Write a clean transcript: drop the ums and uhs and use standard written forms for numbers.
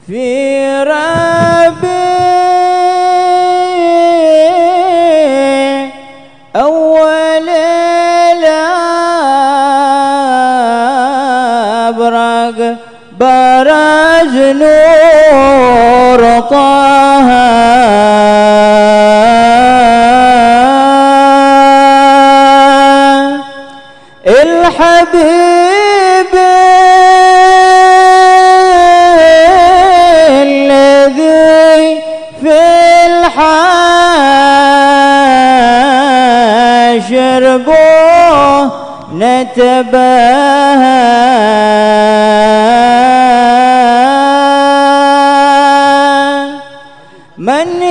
في ربيع أول الأبرق برز نور طه الحبيب الذي في الحاشر به نتباهى من